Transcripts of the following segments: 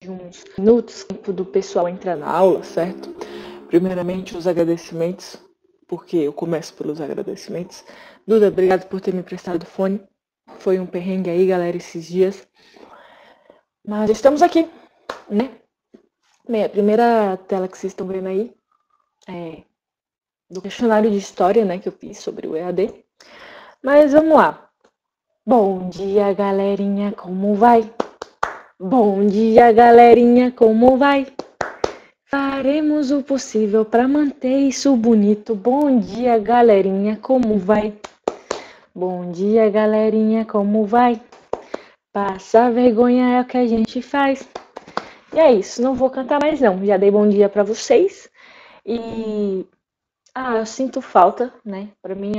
uns minutos, tempo do pessoal entrar na aula, certo? Primeiramente, os agradecimentos, porque eu começo pelos agradecimentos. Duda, obrigado por ter me prestado o fone. Foi um perrengue aí, galera, esses dias. Mas estamos aqui, né? Bem, a primeira tela que vocês estão vendo aí é do questionário de história, né, que eu fiz sobre o EAD. Mas vamos lá. Bom dia, galerinha, como vai? Bom dia, galerinha, como vai? Faremos o possível para manter isso bonito. Bom dia, galerinha, como vai? Bom dia, galerinha, como vai? Passar vergonha é o que a gente faz. E é isso, não vou cantar mais não. Já dei bom dia para vocês. E eu sinto falta, né? Para mim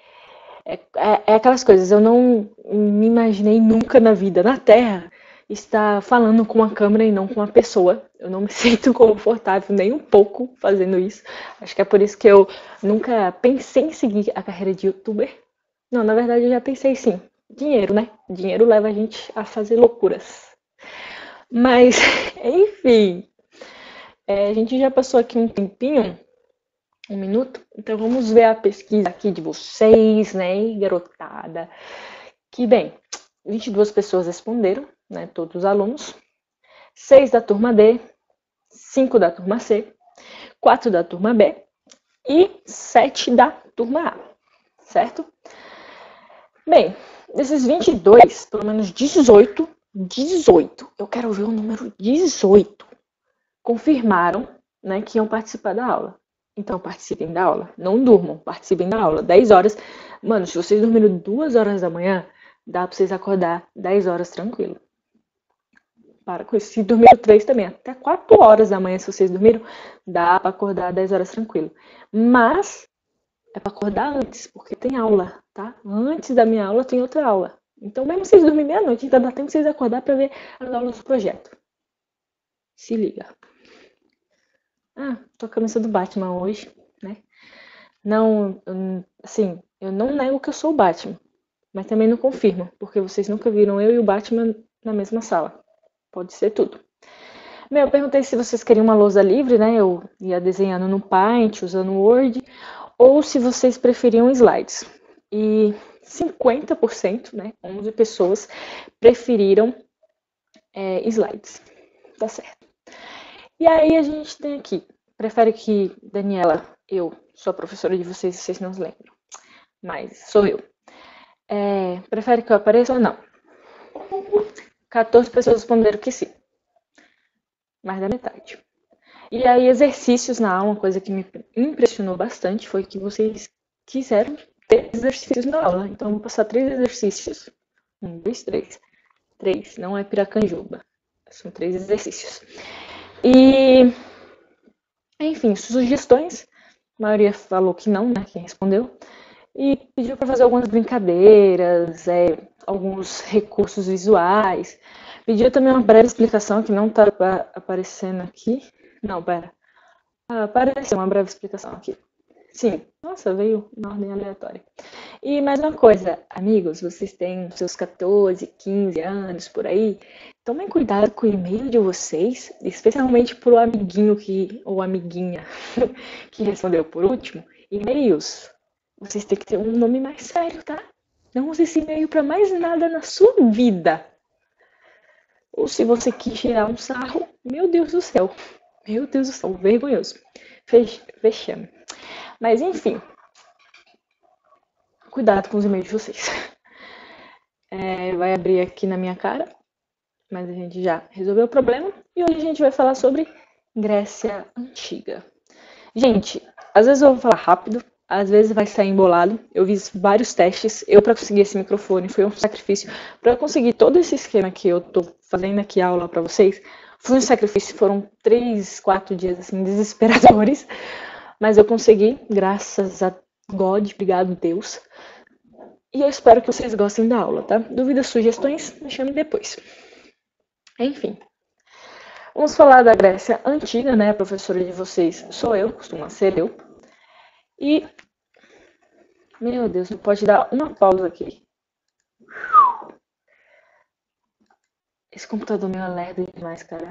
é aquelas coisas. Eu não me imaginei nunca na vida, na Terra, estar falando com uma câmera e não com uma pessoa. Eu não me sinto confortável nem um pouco fazendo isso. Acho que é por isso que eu nunca pensei em seguir a carreira de youtuber. Não, na verdade eu já pensei sim. Dinheiro, né? Dinheiro leva a gente a fazer loucuras. Mas, enfim, a gente já passou aqui um tempinho, um minuto, então vamos ver a pesquisa aqui de vocês, né, garotada. Que bem, 22 pessoas responderam, né, todos os alunos. 6 da turma D, 5 da turma C, 4 da turma B e 7 da turma A, certo? Bem, desses 22, pelo menos 18, eu quero ver o número 18, confirmaram, né, que iam participar da aula. Então participem da aula, não durmam, participem da aula, 10 horas. Mano, se vocês dormiram 2 horas da manhã, dá pra vocês acordar 10 horas tranquilo. Para com isso. Se dormiram 3 também, até 4 horas da manhã, se vocês dormiram, dá pra acordar 10 horas tranquilo. Mas é pra acordar antes, porque tem aula, tá? Antes da minha aula tem outra aula. Então, mesmo vocês dormirem meia-noite, ainda dá tempo de vocês acordar pra ver as aulas do projeto. Se liga. Tô com a camisa do Batman hoje, né? Não, assim, eu não nego que eu sou o Batman, mas também não confirmo, porque vocês nunca viram eu e o Batman na mesma sala. Pode ser tudo. Bem, eu perguntei se vocês queriam uma lousa livre, né? Eu ia desenhando no Paint, usando o Word, ou se vocês preferiam slides. E 50%, né? 11 pessoas preferiram slides. Tá certo. E aí a gente tem aqui, prefere que, Daniela, eu sou a professora de vocês, vocês não se lembram, mas sou eu. Prefere que eu apareça ou não? 14 pessoas responderam que sim, mais da metade. E aí exercícios na aula, uma coisa que me impressionou bastante foi que vocês quiseram ter exercícios na aula. Então eu vou passar 3 exercícios. 1, 2, 3. 3, não é piracanjuba. São 3 exercícios. E, enfim, sugestões. A maioria falou que não, né? Quem respondeu. E pediu para fazer algumas brincadeiras, alguns recursos visuais. Pediu também uma breve explicação que não está aparecendo aqui. Não, pera. Apareceu uma breve explicação aqui. Sim, nossa, veio na ordem aleatória. E mais uma coisa, amigos, vocês têm seus 14, 15 anos por aí, tomem cuidado com o e-mail de vocês, especialmente para o amiguinho ou amiguinha que respondeu por último. E-mails, vocês têm que ter um nome mais sério, tá? Não use esse e-mail para mais nada na sua vida. Ou se você quis tirar um sarro, meu Deus do céu. Meu Deus do céu, vergonhoso. Vexame. Mas enfim, cuidado com os e-mails de vocês. Vai abrir aqui na minha cara, mas a gente já resolveu o problema. E hoje a gente vai falar sobre Grécia Antiga. Gente, às vezes eu vou falar rápido, às vezes vai sair embolado. Eu fiz vários testes. Para conseguir esse microfone foi um sacrifício. Para conseguir todo esse esquema que eu tô fazendo aqui a aula para vocês, foi um sacrifício. Foram 3, 4 dias assim desesperadores. Mas eu consegui, graças a God, obrigado Deus. E eu espero que vocês gostem da aula, tá? Dúvidas, sugestões, me chamem depois. Enfim, vamos falar da Grécia Antiga, né? A professora de vocês sou eu, costuma ser eu. E, meu Deus, não pode dar uma pausa aqui. Esse computador meu é lerdo demais, cara.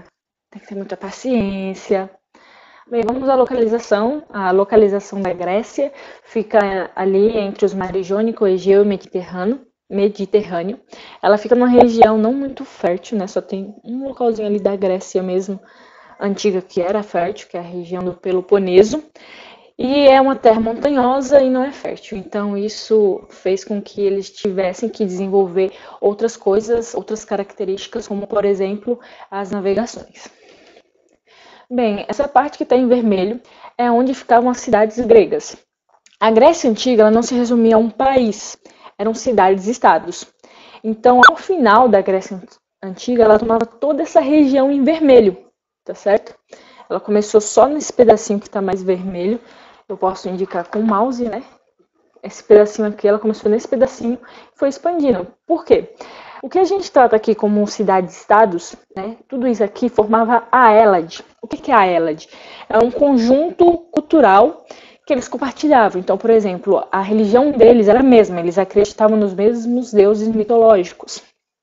tem que ter muita paciência. Bem, vamos à localização. A localização da Grécia fica ali entre os mares Jônico, Egeu e Mediterrâneo. Ela fica numa região não muito fértil, né? Só tem um localzinho ali da Grécia mesmo, antiga, que era fértil, que é a região do Peloponeso. E é uma terra montanhosa e não é fértil. Então, isso fez com que eles tivessem que desenvolver outras coisas, outras características, como, por exemplo, as navegações. Bem, essa parte que está em vermelho é onde ficavam as cidades gregas. A Grécia Antiga ela não se resumia a um país, eram cidades-estados. Então, ao final da Grécia Antiga, ela tomava toda essa região em vermelho, tá certo? Ela começou só nesse pedacinho que está mais vermelho. Eu posso indicar com o mouse, né? Esse pedacinho aqui, ela começou nesse pedacinho e foi expandindo. Por quê? O que a gente trata aqui como cidades-estados, né? Tudo isso aqui formava a Hélade. O que é a Hélade? É um conjunto cultural que eles compartilhavam. Então, por exemplo, a religião deles era a mesma. Eles acreditavam nos mesmos deuses mitológicos.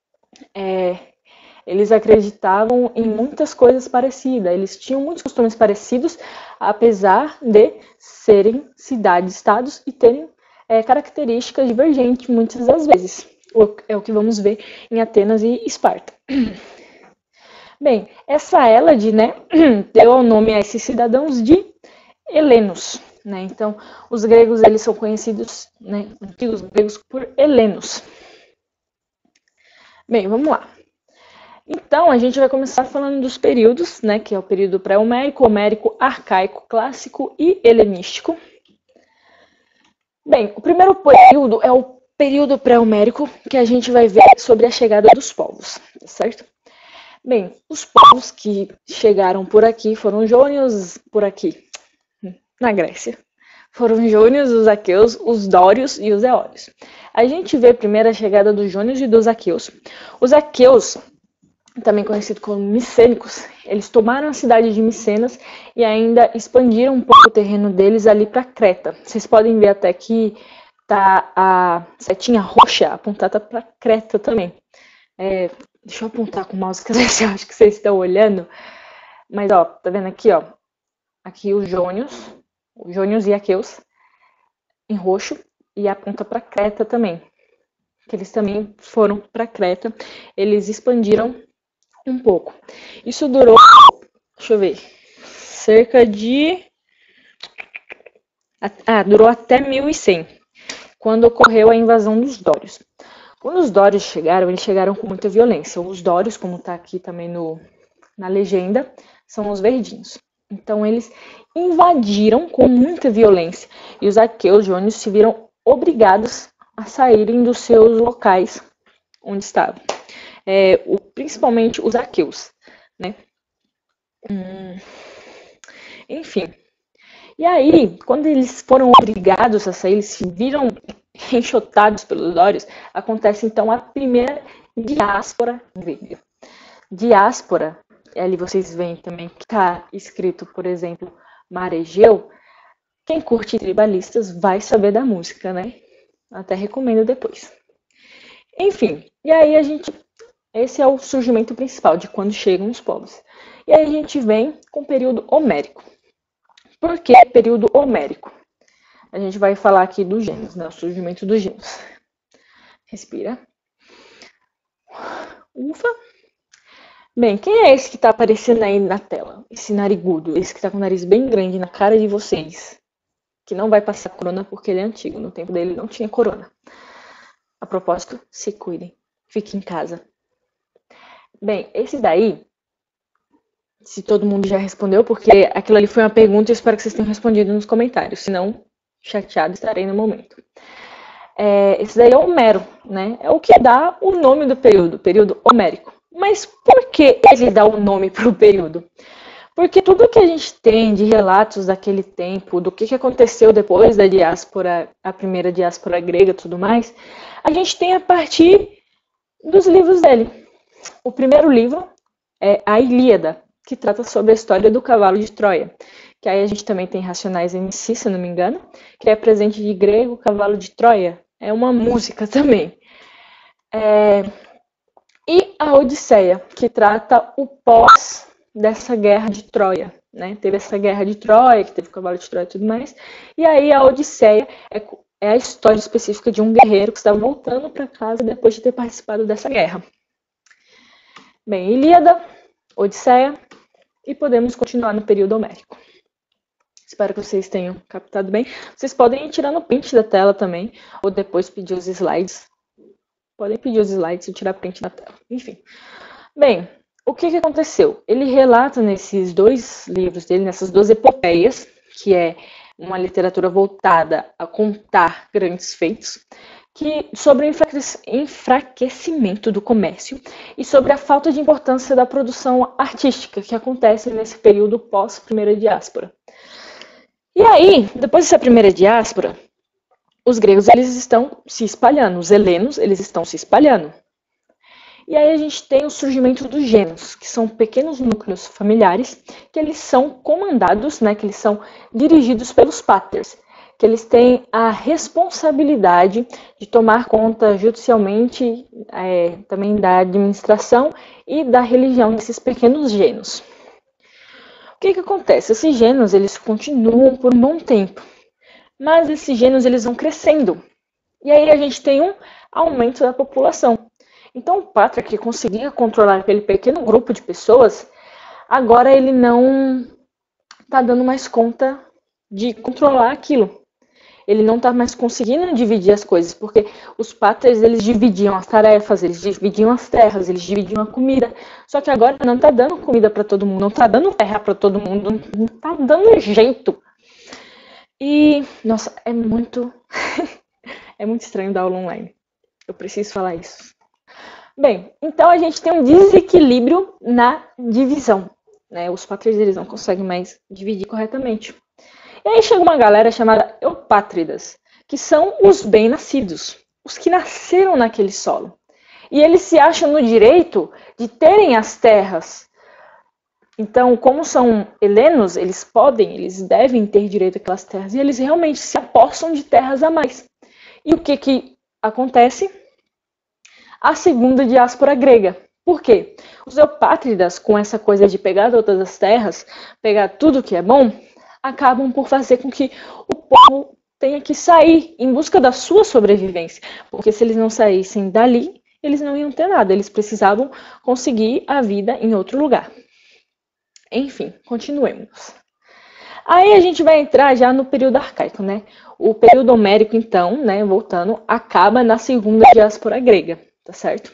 Eles acreditavam em muitas coisas parecidas, eles tinham muitos costumes parecidos, apesar de serem cidades-estados e terem características divergentes muitas das vezes. É o que vamos ver em Atenas e Esparta. Bem, essa Hélade, né, deu o nome a esses cidadãos de helenos. Né? Então, os gregos eles são conhecidos, né, antigos gregos, por helenos. Bem, vamos lá. Então, a gente vai começar falando dos períodos, né, que é o período pré-homérico, homérico, arcaico, clássico e helenístico. Bem, o primeiro período é o período pré-homérico, que a gente vai ver sobre a chegada dos povos, tá certo? Bem, os povos que chegaram por aqui foram jônios, por aqui, na Grécia. Foram os jônios, os aqueus, os dórios e os eólios. A gente vê primeiro a chegada dos jônios e dos aqueus. Os aqueus, também conhecidos como micênicos, eles tomaram a cidade de Micenas e ainda expandiram um pouco o terreno deles ali para Creta. Vocês podem ver até que tá a setinha roxa apontada para Creta também. Deixa eu apontar com o mouse, que eu acho que vocês estão olhando. Mas, ó, tá vendo aqui, ó? Aqui os jônios e aqueus em roxo e aponta para Creta também. Que eles também foram para Creta. Eles expandiram um pouco. Isso durou, deixa eu ver, cerca de... durou até 1100, quando ocorreu a invasão dos dórios. Quando os dórios chegaram, eles chegaram com muita violência. Os dórios, como está aqui também na legenda, são os verdinhos. Então, eles invadiram com muita violência. E os aqueus, jônios, se viram obrigados a saírem dos seus locais onde estavam. Principalmente os aqueus, né? Enfim. E aí, quando eles foram obrigados a sair, eles se viram enxotados pelos dórios, acontece então a primeira diáspora grega. Diáspora, ali vocês veem também que está escrito, por exemplo, Mar Egeu. Quem curte tribalistas vai saber da música, né? Até recomendo depois. Enfim, e aí esse é o surgimento principal de quando chegam os povos. E aí a gente vem com o período homérico. Por que período homérico? A gente vai falar aqui dos gênios, né? O surgimento dos gênios. Respira. Ufa. Bem, quem é esse que está aparecendo aí na tela? Esse narigudo, esse que está com o nariz bem grande na cara de vocês. Que não vai passar corona porque ele é antigo. No tempo dele não tinha corona. A propósito, se cuidem. Fiquem em casa. Bem, esse daí, se todo mundo já respondeu, porque aquilo ali foi uma pergunta e eu espero que vocês tenham respondido nos comentários. Se não, chateado estarei no momento. Esse daí é Homero, né? É o que dá o nome do período homérico. Mas por que ele dá o nome para o período? Porque tudo que a gente tem de relatos daquele tempo, do que aconteceu depois da diáspora, a primeira diáspora grega e tudo mais, a gente tem a partir dos livros dele. O primeiro livro é a Ilíada, que trata sobre a história do cavalo de Troia. Que aí a gente também tem Racionais MC, se não me engano, que é presente de grego, cavalo de Troia. É uma música também. E a Odisseia, que trata o pós dessa guerra de Troia, né? Teve essa guerra de Troia, que teve o cavalo de Troia e tudo mais. E aí a Odisseia é a história específica de um guerreiro que estava voltando para casa depois de ter participado dessa guerra. Bem, Ilíada, Odisseia, e podemos continuar no período homérico. Espero que vocês tenham captado bem. Vocês podem ir tirando print da tela também, ou depois pedir os slides. Podem pedir os slides e tirar print da tela. Enfim. Bem, o que aconteceu? Ele relata nesses dois livros dele, nessas duas epopeias, que é uma literatura voltada a contar grandes feitos, sobre o enfraquecimento do comércio e sobre a falta de importância da produção artística que acontece nesse período pós-primeira diáspora. E aí, depois dessa primeira diáspora, os gregos eles estão se espalhando, os helenos eles estão se espalhando. E aí a gente tem o surgimento dos gêneros, que são pequenos núcleos familiares, que eles são comandados, né, que eles são dirigidos pelos páters, que eles têm a responsabilidade de tomar conta judicialmente também da administração e da religião desses pequenos gêneros. O que acontece? Esses gêneros eles continuam por um bom tempo, mas esses gêneros eles vão crescendo. E aí a gente tem um aumento da população. Então o pátria que conseguia controlar aquele pequeno grupo de pessoas, agora ele não está dando mais conta de controlar aquilo. Ele não está mais conseguindo dividir as coisas, porque os pátrias eles dividiam as tarefas, eles dividiam as terras, eles dividiam a comida. Só que agora não está dando comida para todo mundo, não está dando terra para todo mundo, não está dando jeito. E, nossa, é muito estranho dar aula online. Eu preciso falar isso. Bem, então a gente tem um desequilíbrio na divisão, né? Os pátrias eles não conseguem mais dividir corretamente. E aí chega uma galera chamada eupátridas, que são os bem-nascidos, os que nasceram naquele solo. E eles se acham no direito de terem as terras. Então, como são helenos, eles devem ter direito àquelas terras. E eles realmente se apossam de terras a mais. E o que acontece? A segunda diáspora grega. Por quê? Os eupátridas, com essa coisa de pegar todas as terras, pegar tudo que é bom, acabam por fazer com que o povo tenha que sair em busca da sua sobrevivência. Porque se eles não saíssem dali, eles não iam ter nada. Eles precisavam conseguir a vida em outro lugar. Enfim, continuemos. Aí a gente vai entrar já no período arcaico, né? O período homérico, então, né, voltando, acaba na segunda diáspora grega, tá certo?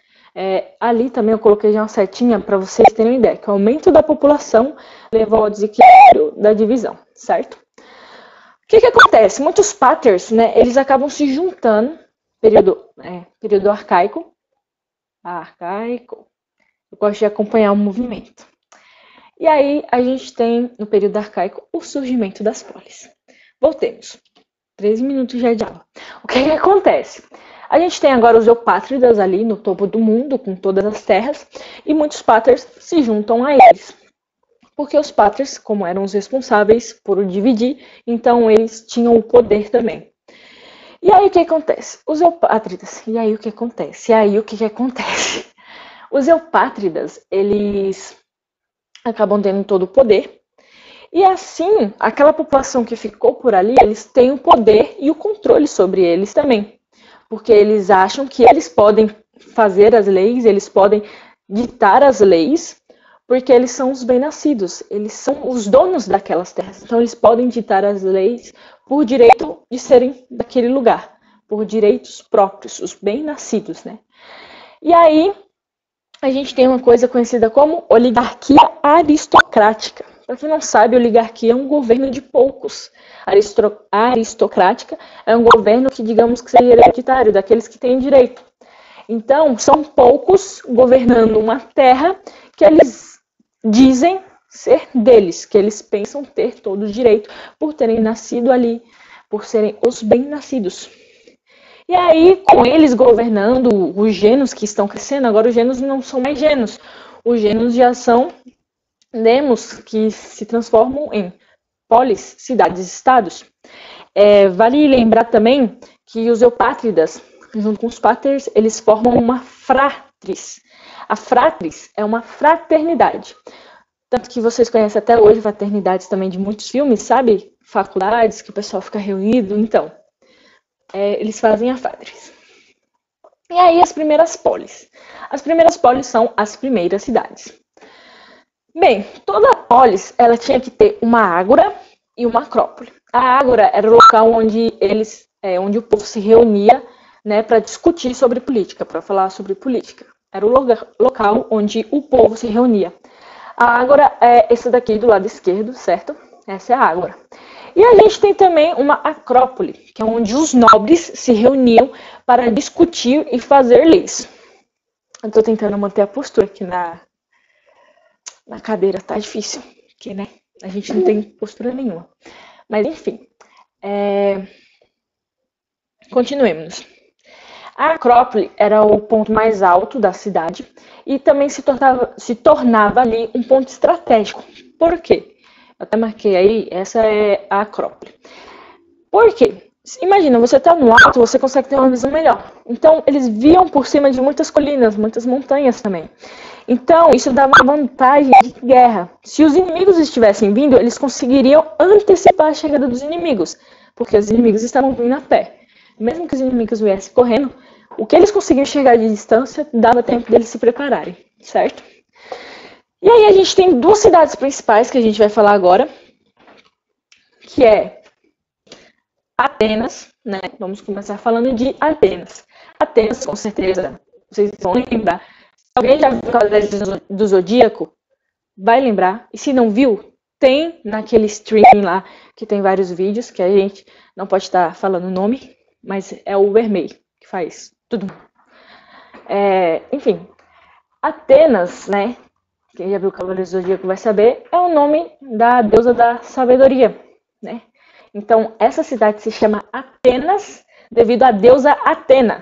Ali também eu coloquei já uma setinha para vocês terem uma ideia, que o aumento da população levou ao desequilíbrio da divisão, certo? O que acontece? Muitos pátrias, né, eles acabam se juntando, período arcaico, eu gosto de acompanhar o movimento. E aí a gente tem, no período arcaico, o surgimento das polis. Voltemos. 13 minutos já de aula. O que acontece? A gente tem agora os eupátridas ali no topo do mundo, com todas as terras, e muitos pátrias se juntam a eles. Porque os pátrias, como eram os responsáveis por dividir, então eles tinham o poder também. E aí o que acontece? Os eupátridas, e aí o que acontece? Os eupátridas, eles acabam tendo todo o poder. E assim, aquela população que ficou por ali, eles têm o poder e o controle sobre eles também. Porque eles acham que eles podem fazer as leis, eles podem ditar as leis, porque eles são os bem-nascidos, eles são os donos daquelas terras. Então eles podem ditar as leis por direito de serem daquele lugar, por direitos próprios, os bem-nascidos, né? E aí a gente tem uma coisa conhecida como oligarquia aristocrática. Para quem não sabe, oligarquia é um governo de poucos. Aristocrática é um governo que, digamos que seria hereditário, daqueles que têm direito. Então, são poucos governando uma terra que eles dizem ser deles, que eles pensam ter todo o direito por terem nascido ali, por serem os bem-nascidos. E aí, com eles governando, os gêneros que estão crescendo, agora os gêneros não são mais gêneros. Os gêneros já são demos que se transformam em polis, cidades, estados. Vale lembrar também que os eupátridas, junto com os pátrias, eles formam uma fratris. A fratris é uma fraternidade. Tanto que vocês conhecem até hoje fraternidades também de muitos filmes, sabe? Faculdades que o pessoal fica reunido. Então, eles fazem a Fadris. E aí as primeiras polis. As primeiras polis são as primeiras cidades. Bem, toda polis, ela tinha que ter uma ágora e uma acrópole. A ágora era o local onde onde o povo se reunia, né, para discutir sobre política, para falar sobre política. Era o local onde o povo se reunia. A ágora é esse daqui do lado esquerdo, certo? Essa é a ágora. E a gente tem também uma acrópole, que é onde os nobres se reuniam para discutir e fazer leis. Eu estou tentando manter a postura aqui na cadeira, tá difícil, porque, né, a gente não tem postura nenhuma. Mas, enfim, continuemos. A acrópole era o ponto mais alto da cidade e também se tornava ali um ponto estratégico. Por quê? Eu até marquei aí, essa é a acrópole. Por quê? Imagina, você está no alto, você consegue ter uma visão melhor. Então, eles viam por cima de muitas colinas, muitas montanhas também. Então, isso dava vantagem de guerra. Se os inimigos estivessem vindo, eles conseguiriam antecipar a chegada dos inimigos, porque os inimigos estavam vindo a pé. Mesmo que os inimigos viessem correndo, o que eles conseguiam chegar de distância dava tempo deles se prepararem, certo? E aí a gente tem duas cidades principais que a gente vai falar agora, que é Atenas, né? Vamos começar falando de Atenas. Atenas, com certeza, vocês vão lembrar. Se alguém já viu o Cavaleiro do Zodíaco, vai lembrar. E se não viu, tem naquele streaming lá, que tem vários vídeos, que a gente não pode estar falando o nome, mas é o vermelho que faz tudo. Enfim, Atenas, né? Quem já viu o Cavaleiro do Zodíaco vai saber, é o nome da deusa da sabedoria, né? Então, essa cidade se chama Atenas devido à deusa Atena.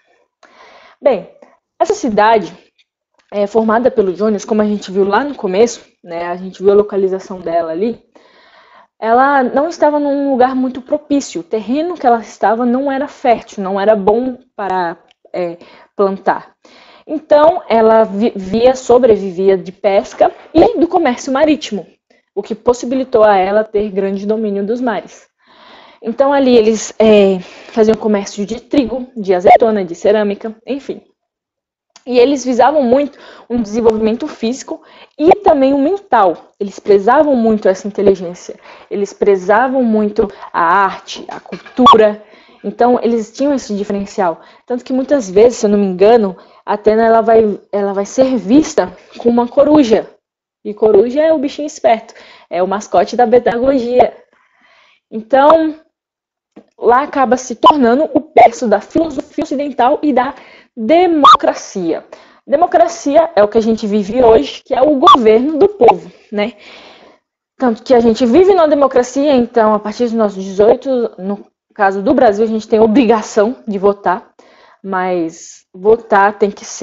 Bem, essa cidade é formada pelo Jonas, como a gente viu lá no começo, né? A gente viu a localização dela ali. Ela não estava num lugar muito propício. O terreno que ela estava não era fértil, não era bom para plantar. Então, ela sobrevivia de pesca e do comércio marítimo, o que possibilitou a ela ter grande domínio dos mares. Então, ali eles faziam comércio de trigo, de azeitona, de cerâmica, enfim. E eles visavam muito um desenvolvimento físico e também o mental. Eles prezavam muito essa inteligência, eles prezavam muito a arte, a cultura. Então, eles tinham esse diferencial. Tanto que muitas vezes, se eu não me engano, a Atena ela vai ser vista com uma coruja. E coruja é o bichinho esperto, é o mascote da pedagogia. Então, lá acaba se tornando o berço da filosofia ocidental e da democracia. Democracia é o que a gente vive hoje, que é o governo do povo, né? Tanto que a gente vive na democracia, então, a partir dos nossos 18, no caso do Brasil, a gente tem obrigação de votar, mas votar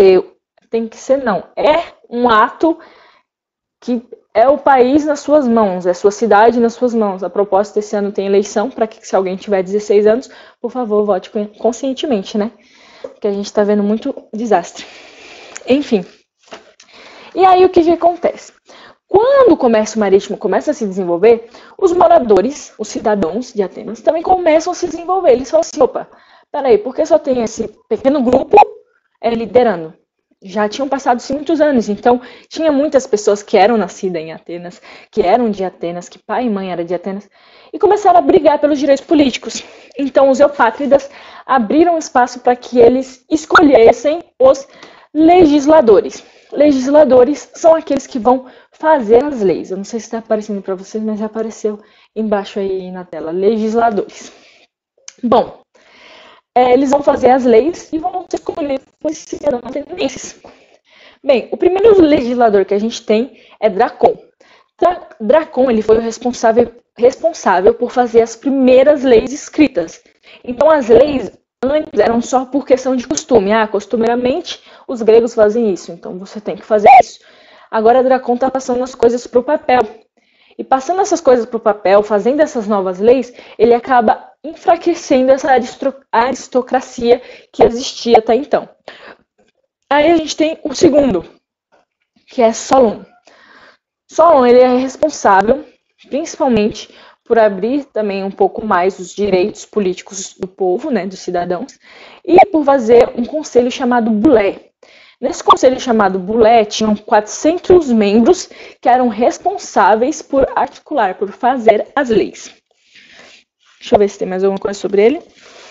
é um ato que é o país nas suas mãos, é a sua cidade nas suas mãos. A propósito, esse ano tem eleição, para que se alguém tiver 16 anos, por favor, vote conscientemente, né? Porque a gente está vendo muito desastre. Enfim. E aí, o que acontece? Quando o comércio marítimo começa a se desenvolver, os moradores, os cidadãos de Atenas, também começam a se desenvolver. Eles falam assim, opa, peraí, por que só tem esse pequeno grupo liderando? Já tinham passado-se muitos anos, então tinha muitas pessoas que eram nascidas em Atenas, que eram de Atenas, que pai e mãe eram de Atenas, e começaram a brigar pelos direitos políticos. Então os eupátridas abriram espaço para que eles escolhessem os legisladores. Legisladores são aqueles que vão fazer as leis. Eu não sei se está aparecendo para vocês, mas já apareceu embaixo aí na tela. Legisladores. Bom, eles vão fazer as leis e vão escolher os cidadãos atenienses. Bem, o primeiro legislador que a gente tem é Dracon. Dracon ele foi o responsável por fazer as primeiras leis escritas. Então as leis antes eram só por questão de costume. Costumeiramente os gregos fazem isso, então você tem que fazer isso. Agora Dracon está passando as coisas para o papel. E passando essas coisas para o papel, fazendo essas novas leis, ele acaba enfraquecendo essa aristocracia que existia até então. Aí a gente tem o segundo, que é Solon. Solon, ele é responsável, principalmente, por abrir também um pouco mais os direitos políticos do povo, né, dos cidadãos, e por fazer um conselho chamado Bulé. Nesse conselho chamado Bulé, tinham 400 membros que eram responsáveis por articular, por fazer as leis. Deixa eu ver se tem mais alguma coisa sobre ele.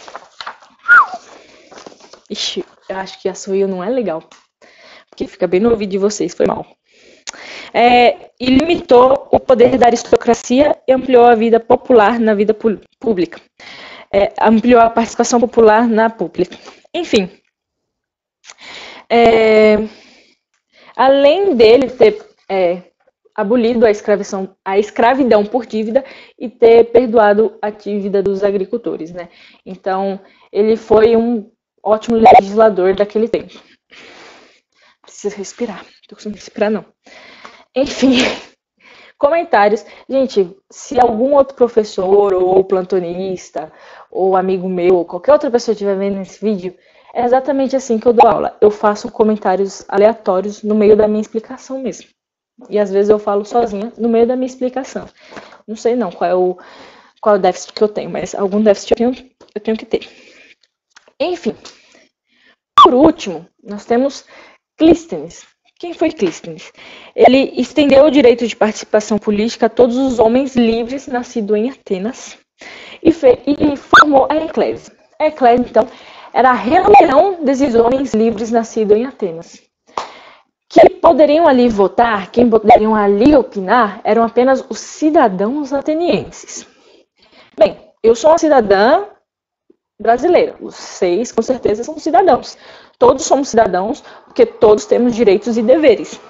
Ixi, eu acho que a sorriu não é legal, porque fica bem no ouvido de vocês, foi mal. E limitou o poder da aristocracia e ampliou a vida popular na vida pública. Ampliou a participação popular na pública. Enfim, além dele ter abolido a escravidão por dívida e ter perdoado a dívida dos agricultores, né? Então, ele foi um ótimo legislador daquele tempo. Preciso respirar. Não tô conseguindo respirar, não. Enfim, comentários. Gente, se algum outro professor ou plantonista ou amigo meu ou qualquer outra pessoa estiver vendo esse vídeo, é exatamente assim que eu dou aula. Eu faço comentários aleatórios no meio da minha explicação mesmo. E às vezes eu falo sozinha no meio da minha explicação. Não sei não qual é o déficit que eu tenho, mas algum déficit eu tenho que ter. Enfim, por último, nós temos Clístenes. Quem foi Clístenes? Ele estendeu o direito de participação política a todos os homens livres nascidos em Atenas e formou a Eclésia. A Eclésia, então, era a reunião desses homens livres nascidos em Atenas. Quem poderiam ali votar, quem poderiam ali opinar, eram apenas os cidadãos atenienses. Bem, eu sou uma cidadã brasileira. Vocês, com certeza, são cidadãos. Todos somos cidadãos, porque todos temos direitos e deveres.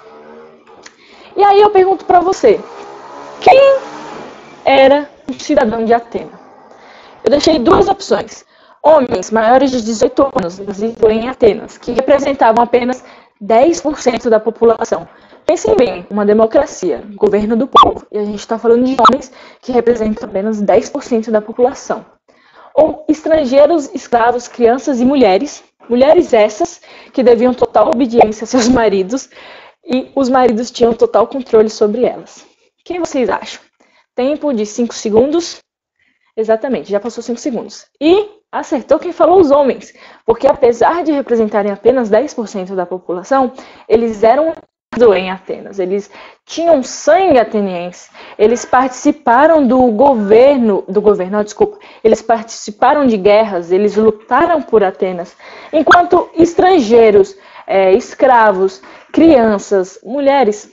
E aí eu pergunto para você, quem era um cidadão de Atenas? Eu deixei duas opções. Homens maiores de 18 anos, nascidos em Atenas, que representavam apenas 10% da população. Pensem bem, uma democracia, governo do povo, e a gente está falando de homens que representam apenas 10% da população. Ou estrangeiros, escravos, crianças e mulheres essas que deviam total obediência a seus maridos e os maridos tinham total controle sobre elas. Quem vocês acham? Tempo de 5 segundos? Exatamente, já passou 5 segundos. E acertou quem falou os homens, porque apesar de representarem apenas 10% da população, eles eram em Atenas, eles tinham sangue ateniense, eles participaram eles participaram de guerras, eles lutaram por Atenas, enquanto estrangeiros, escravos, crianças, mulheres,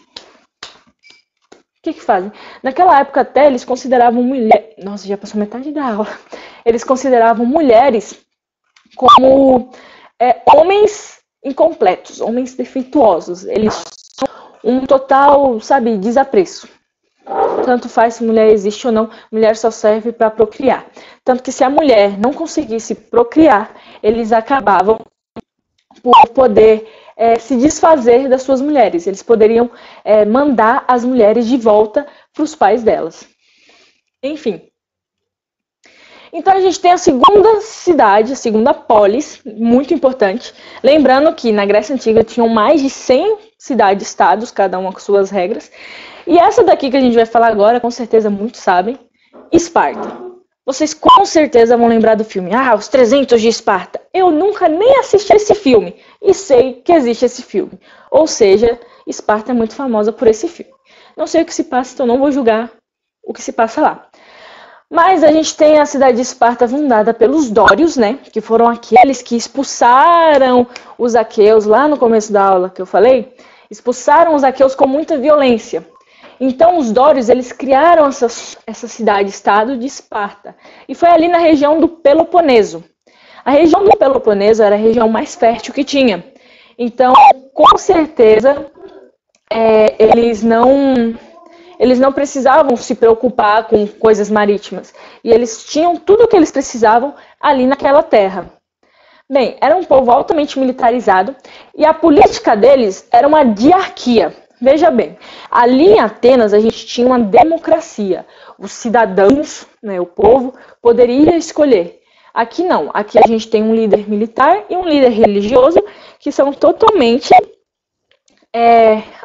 o que fazem? Naquela época até eles consideravam mulheres, nossa, já passou metade da aula, eles consideravam mulheres como homens incompletos, homens defeituosos, eles um total, desapreço. Tanto faz se mulher existe ou não, mulher só serve para procriar. Tanto que se a mulher não conseguisse procriar, eles acabavam por poder se desfazer das suas mulheres. Eles poderiam mandar as mulheres de volta para os pais delas. Enfim. Então a gente tem a segunda cidade, a segunda polis, muito importante. Lembrando que na Grécia Antiga tinham mais de 100 cidades-estados, cada uma com suas regras. E essa daqui que a gente vai falar agora, com certeza muitos sabem, Esparta. Vocês com certeza vão lembrar do filme, Os 300 de Esparta. Eu nunca nem assisti esse filme e sei que existe esse filme. Ou seja, Esparta é muito famosa por esse filme. Não sei o que se passa, então não vou julgar o que se passa lá. Mas a gente tem a cidade de Esparta fundada pelos dórios, né? Que foram aqueles que expulsaram os aqueus lá no começo da aula que eu falei. Expulsaram os aqueus com muita violência. Então os dórios, eles criaram essa cidade-estado de Esparta. E foi ali na região do Peloponeso. A região do Peloponeso era a região mais fértil que tinha. Então, com certeza, eles não precisavam se preocupar com coisas marítimas. E eles tinham tudo o que eles precisavam ali naquela terra. Bem, era um povo altamente militarizado e a política deles era uma diarquia. Veja bem, ali em Atenas a gente tinha uma democracia. Os cidadãos, o povo, poderia escolher. Aqui não, aqui a gente tem um líder militar e um líder religioso que são totalmente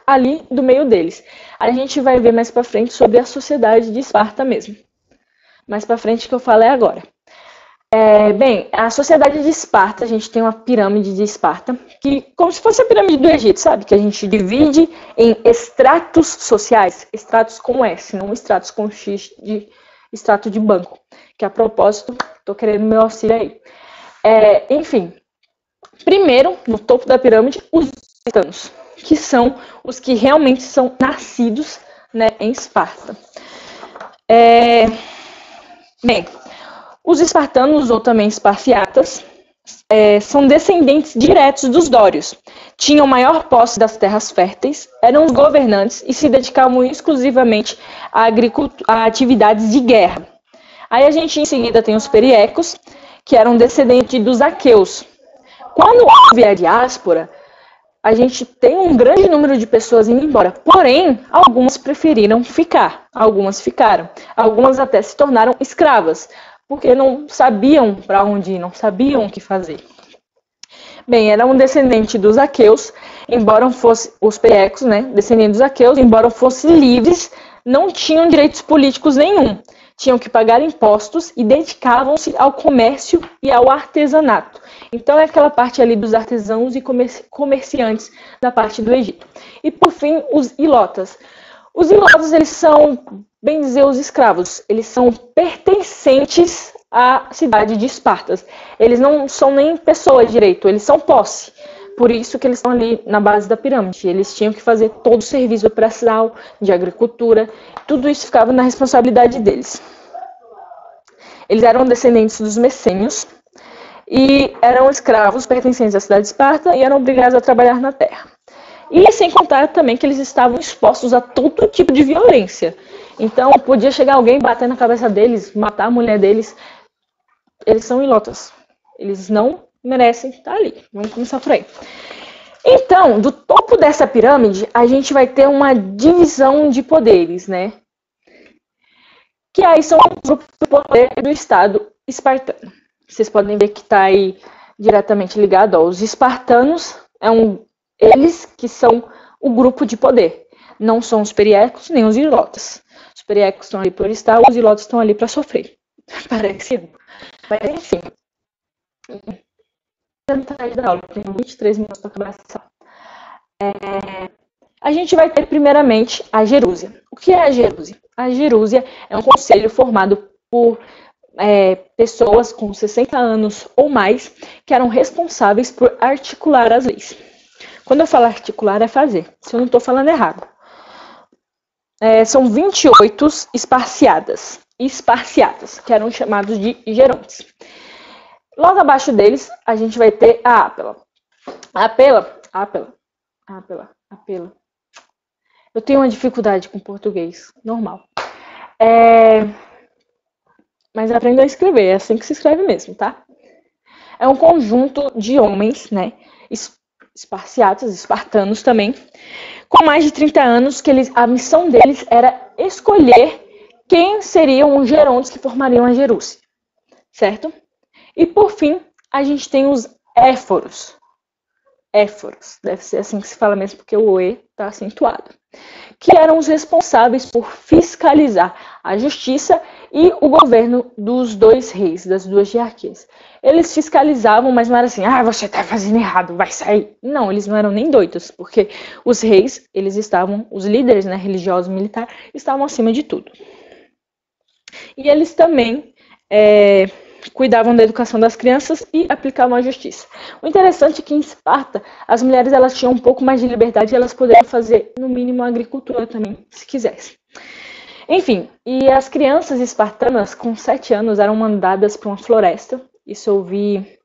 ali do meio deles. A gente vai ver mais para frente sobre a sociedade de Esparta mesmo. Mais para frente que eu falo é agora. Bem, a sociedade de Esparta, a gente tem uma pirâmide de Esparta, que como se fosse a pirâmide do Egito, sabe? Que a gente divide em estratos sociais, estratos com S, não estratos com X de extrato de banco. Que a propósito, tô querendo meu auxílio aí. Enfim, primeiro, no topo da pirâmide, os espartanos, que são os que realmente são nascidos, né, em Esparta. Bem, os espartanos, ou também esparciatas, são descendentes diretos dos dórios. Tinham maior posse das terras férteis, eram os governantes e se dedicavam exclusivamente a atividades de guerra. Aí a gente em seguida tem os periecos, que eram descendentes dos aqueus. Quando houve a diáspora, a gente tem um grande número de pessoas indo embora. Porém, algumas preferiram ficar, algumas ficaram. Algumas até se tornaram escravas, porque não sabiam para onde ir, não sabiam o que fazer. Bem, era um descendente dos aqueus, embora fossem os periecos, né, descendentes dos aqueus, embora fossem livres, não tinham direitos políticos nenhum. Tinham que pagar impostos e dedicavam-se ao comércio e ao artesanato. Então, é aquela parte ali dos artesãos e comerciantes da parte do Egito. E, por fim, os ilotas. Os ilotas, eles são, bem dizer, os escravos. Eles são pertencentes à cidade de Esparta. Eles não são nem pessoas direito, eles são posse. Por isso que eles estão ali na base da pirâmide. Eles tinham que fazer todo o serviço braçal, de agricultura. Tudo isso ficava na responsabilidade deles. Eles eram descendentes dos messênios e eram escravos pertencentes à cidade de Esparta e eram obrigados a trabalhar na terra. E sem contar também que eles estavam expostos a todo tipo de violência. Então, podia chegar alguém, bater na cabeça deles, matar a mulher deles. Eles são ilotas. Eles não merecem estar ali. Vamos começar por aí. Então, do topo dessa pirâmide, a gente vai ter uma divisão de poderes, né? Que aí são os grupos de poder do Estado espartano. Vocês podem ver que está aí diretamente ligado aos espartanos. Eles que são o grupo de poder. Não são os periecos nem os ilotas. Os periecos estão ali por estar, os ilotas estão ali para sofrer. Parece. Mas enfim. Tem 23 minutos para acabar essa aula. A gente vai ter primeiramente a Gerúsia. O que é a Gerúsia? A Gerúsia é um conselho formado por pessoas com 60 anos ou mais que eram responsáveis por articular as leis. Quando eu falo articular, é fazer, se eu não estou falando errado. São 28 esparciatas, que eram chamados de gerontes. Logo abaixo deles, a gente vai ter a Ápela. Apela. Eu tenho uma dificuldade com português, normal. Mas aprenda a escrever, é assim que se escreve mesmo, tá? É um conjunto de homens, né? Espartanos também, com mais de 30 anos, que a missão deles era escolher quem seriam os gerontes que formariam a Gerúsia, certo? E por fim, a gente tem os éforos. Éforos, deve ser assim que se fala mesmo, porque o E está acentuado. Que eram os responsáveis por fiscalizar a justiça e o governo dos dois reis, das duas hierarquias. Eles fiscalizavam, mas não era assim, você está fazendo errado, vai sair. Não, eles não eram nem doidos, porque os reis, os líderes, né, religiosos e militares, estavam acima de tudo. E eles também cuidavam da educação das crianças e aplicavam a justiça. O interessante é que em Esparta, as mulheres elas tinham um pouco mais de liberdade e elas poderiam fazer, no mínimo, a agricultura também, se quisessem. Enfim, e as crianças espartanas, com 7 anos, eram mandadas para uma floresta. Isso eu vi...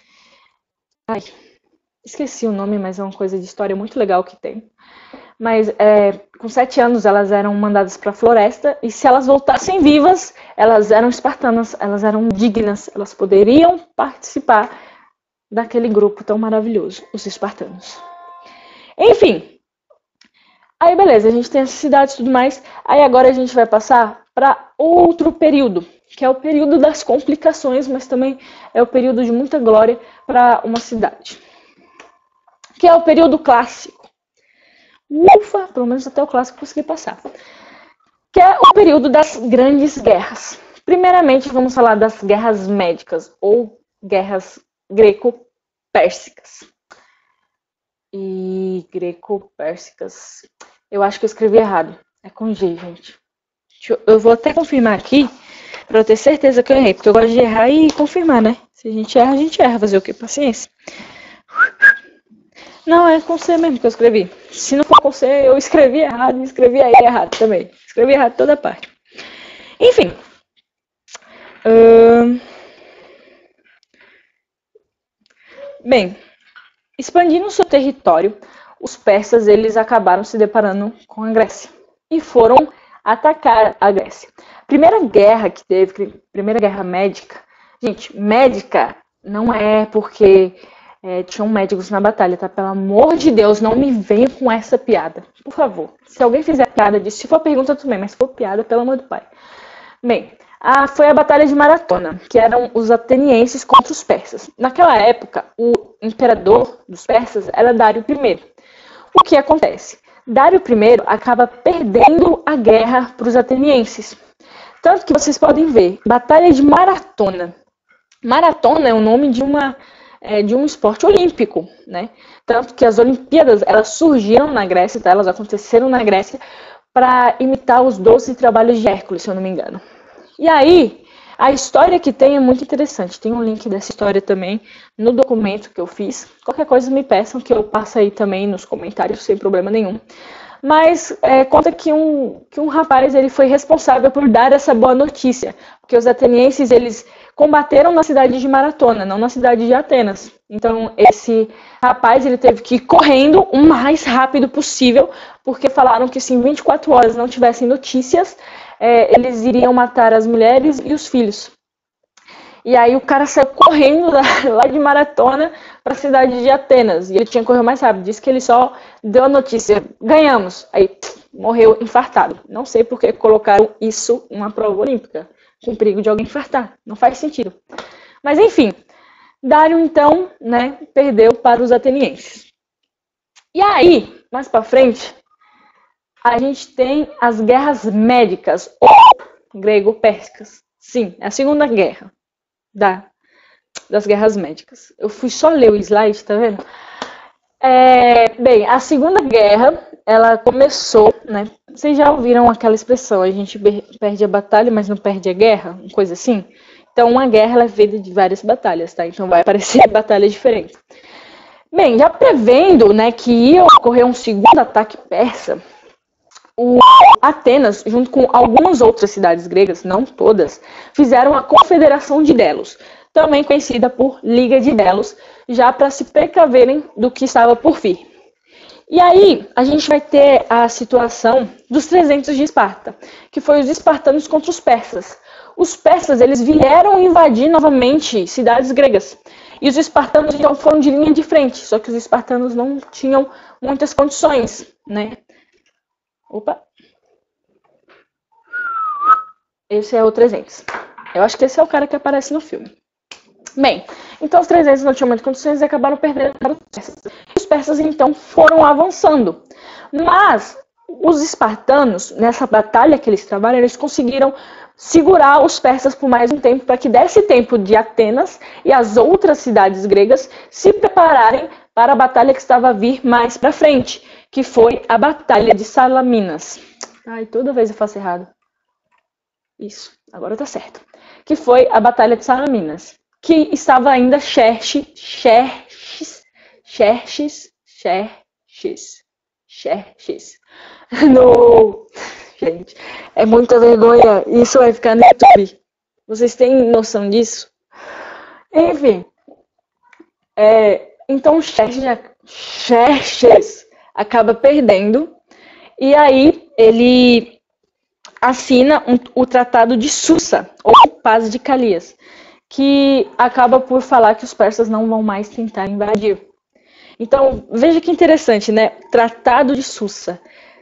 esqueci o nome, mas é uma coisa de história muito legal que tem. Mas com 7 anos elas eram mandadas para a floresta e se elas voltassem vivas, elas eram espartanas, elas eram dignas, elas poderiam participar daquele grupo tão maravilhoso, os espartanos. Enfim, aí beleza, a gente tem essas cidades e tudo mais, aí agora a gente vai passar para outro período, que é o período das complicações, mas também é o período de muita glória para uma cidade, que é o período clássico. Ufa, pelo menos até o clássico consegui passar. Que é o período das grandes guerras. Primeiramente, vamos falar das guerras médicas ou guerras greco-pérsicas. E greco-pérsicas. Eu acho que eu escrevi errado. É com G, gente. Eu vou até confirmar aqui pra eu ter certeza que eu errei, porque eu gosto de errar e confirmar, né? Se a gente erra. Fazer o quê? Paciência. Não, é com C mesmo que eu escrevi. Se não for com C, eu escrevi errado e escrevi aí errado também. Escrevi errado toda parte. Enfim. Bem, expandindo seu território, os persas eles acabaram se deparando com a Grécia e foram atacar a Grécia. Primeira guerra que teve, primeira guerra médica. Gente, médica não é porque tinham médicos na batalha, tá? Pelo amor de Deus, não me venha com essa piada. Por favor. Se alguém fizer piada disso, se for pergunta também, mas se for piada, pelo amor do pai. Bem, foi a Batalha de Maratona, que eram os atenienses contra os persas. Naquela época, o imperador dos persas era Dário I. O que acontece? Dário I acaba perdendo a guerra para os atenienses. Tanto que vocês podem ver, Batalha de Maratona. Maratona é o nome de um esporte olímpico, né? Tanto que as Olimpíadas, elas surgiram na Grécia, tá? Elas aconteceram na Grécia para imitar os 12 trabalhos de Hércules, se eu não me engano. E aí, a história que tem é muito interessante. Tem um link dessa história também no documento que eu fiz. Qualquer coisa me peçam que eu passo aí também nos comentários, sem problema nenhum. Mas conta que um rapaz ele foi responsável por dar essa boa notícia, porque os atenienses eles combateram na cidade de Maratona, não na cidade de Atenas. Então esse rapaz ele teve que ir correndo o mais rápido possível, porque falaram que se em 24 horas não tivessem notícias, eles iriam matar as mulheres e os filhos. E aí o cara saiu correndo lá de Maratona para a cidade de Atenas. E ele tinha que correr mais rápido. Disse que ele só deu a notícia, ganhamos. Aí morreu infartado. Não sei por que colocaram isso em uma prova olímpica, com perigo de alguém infartar. Não faz sentido. Mas enfim, Dário então, né, perdeu para os atenienses. E aí, mais para frente, a gente tem as guerras médicas, ou grego-pérsicas. Sim, é a segunda guerra das guerras médicas. Eu fui só ler o slide, tá vendo? Bem, a segunda guerra, ela começou, né? Vocês já ouviram aquela expressão, a gente perde a batalha, mas não perde a guerra? Uma coisa assim? Então, uma guerra ela é feita de várias batalhas, tá? Então, vai aparecer batalhas diferentes. Bem, já prevendo, né, que ia ocorrer um segundo ataque persa, Atenas, junto com algumas outras cidades gregas, não todas, fizeram a Confederação de Delos, também conhecida por Liga de Delos, já para se precaverem do que estava por vir. E aí, a gente vai ter a situação dos 300 de Esparta, que foi os espartanos contra os persas. Os persas, eles vieram invadir novamente cidades gregas. E os espartanos, então, foram de linha de frente, só que os espartanos não tinham muitas condições, né? Opa! Esse é o 300. Eu acho que esse é o cara que aparece no filme. Bem, então os 300 não tinham muitas condições e acabaram perdendo para os persas. E os persas, então, foram avançando. Mas os espartanos, nessa batalha que eles travaram, eles conseguiram segurar os persas por mais um tempo, para que desse tempo de Atenas e as outras cidades gregas se prepararem para a batalha que estava a vir mais para frente, que foi a Batalha de Salaminas. Ai, toda vez eu faço errado. Isso, agora tá certo. Que foi a Batalha de Salaminas, que estava ainda Xerxes no... Gente, é muita vergonha. Isso vai ficar no YouTube. Vocês têm noção disso? Enfim. Então Xerxes acaba perdendo. E aí ele assina o Tratado de Susa, ou Paz de Calias, que acaba por falar que os persas não vão mais tentar invadir. Então, veja que interessante, né? Tratado de Susa.